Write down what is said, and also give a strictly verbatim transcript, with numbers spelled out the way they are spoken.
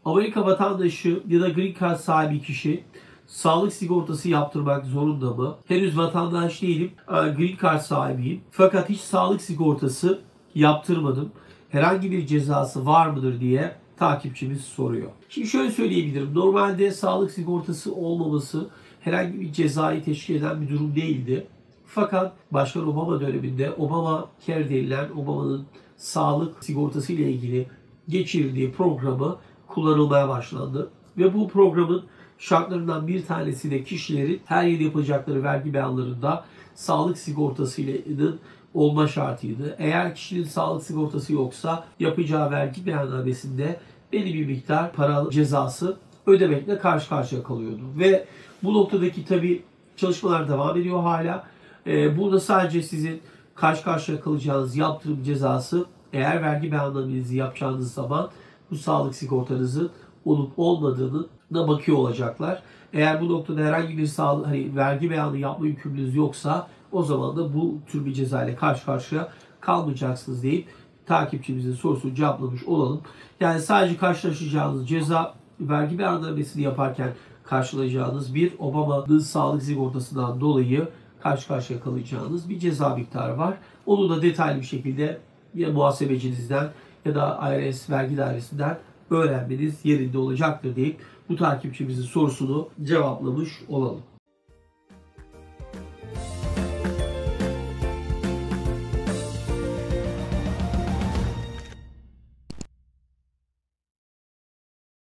Amerika vatandaşı ya da Green Card sahibi kişi sağlık sigortası yaptırmak zorunda mı? Henüz vatandaş değilim. Green Card sahibiyim. Fakat hiç sağlık sigortası yaptırmadım. Herhangi bir cezası var mıdır diye takipçimiz soruyor. Şimdi şöyle söyleyebilirim. Normalde sağlık sigortası olmaması herhangi bir cezayı teşkil eden bir durum değildi. Fakat Başkan Obama döneminde Obama Care denilen Obama'nın sağlık sigortası ile ilgili geçirdiği programı kullanılmaya başlandı. Ve bu programın şartlarından bir tanesi de kişilerin her yıl yapacakları vergi beyanlarında sağlık sigortası ile olma şartıydı. Eğer kişinin sağlık sigortası yoksa yapacağı vergi beyannamesinde belli bir miktar para cezası ödemekle karşı karşıya kalıyordu. Ve bu noktadaki tabii çalışmalar devam ediyor hala. Ee, burada sadece sizin karşı karşıya kalacağınız yaptırım cezası, eğer vergi beyannamenizi yapacağınız zaman bu sağlık sigortanızın olup olmadığına bakıyor olacaklar. Eğer bu noktada herhangi bir sağlık, hani vergi beyanı yapma yükümlülüğünüz yoksa o zaman da bu tür bir ceza ile karşı karşıya kalmayacaksınız deyip takipçimizin sorusunu cevaplamış olalım. Yani sadece karşılaşacağınız ceza, vergi beyannamesini yaparken karşılayacağınız bir Obama'nın sağlık sigortasından dolayı karşı karşıya kalacağınız bir ceza miktarı var. Onu da detaylı bir şekilde ya muhasebecinizden ya da I R S vergi dairesinden öğrenmeniz yerinde olacaktır deyip bu takipçimizin sorusunu cevaplamış olalım.